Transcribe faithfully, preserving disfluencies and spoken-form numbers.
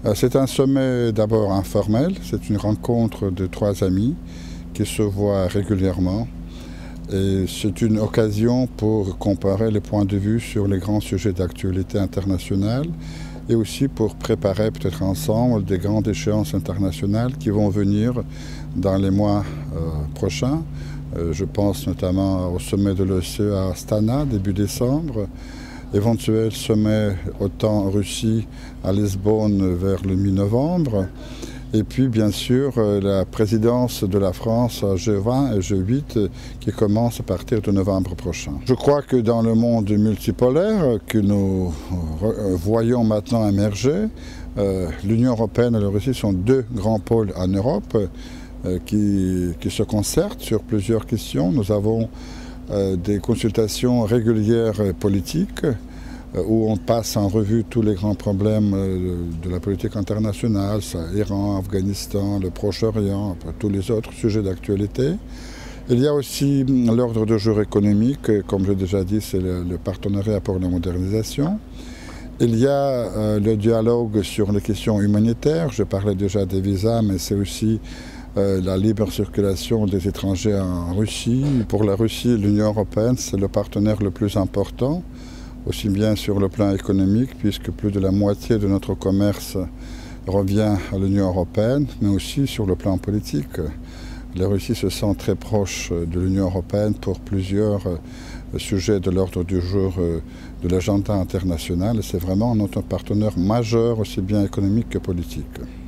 C'est un sommet d'abord informel, c'est une rencontre de trois amis qui se voient régulièrement. Et c'est une occasion pour comparer les points de vue sur les grands sujets d'actualité internationale et aussi pour préparer peut-être ensemble des grandes échéances internationales qui vont venir dans les mois euh, prochains. Euh, je pense notamment au sommet de l'O S C E à Astana, début décembre, éventuel sommet OTAN-Russie à Lisbonne vers le mi-novembre. Et puis, bien sûr, la présidence de la France à G vingt et G huit qui commence à partir de novembre prochain. Je crois que dans le monde multipolaire que nous voyons maintenant émerger, euh, l'Union européenne et la Russie sont deux grands pôles en Europe euh, qui, qui se concertent sur plusieurs questions. Nous avons euh, des consultations régulières politiques où on passe en revue tous les grands problèmes de la politique internationale, ça, Iran, Afghanistan, le Proche-Orient, tous les autres sujets d'actualité. Il y a aussi l'ordre du jour économique, comme j'ai déjà dit, c'est le, le partenariat pour la modernisation. Il y a euh, le dialogue sur les questions humanitaires, je parlais déjà des visas, mais c'est aussi euh, la libre circulation des étrangers en Russie. Pour la Russie, l'Union européenne, c'est le partenaire le plus important, aussi bien sur le plan économique, puisque plus de la moitié de notre commerce revient à l'Union européenne, mais aussi sur le plan politique. La Russie se sent très proche de l'Union européenne pour plusieurs sujets de l'ordre du jour de l'agenda international. C'est vraiment notre partenaire majeur, aussi bien économique que politique.